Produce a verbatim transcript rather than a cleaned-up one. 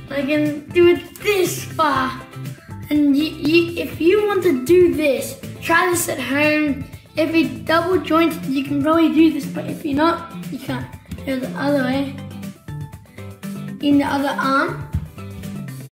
I can do it this far. And you, you, if you want to do this, try this at home. If you're double jointed, you can probably do this, but if you're not, you can't. Here's the other way. In the other arm.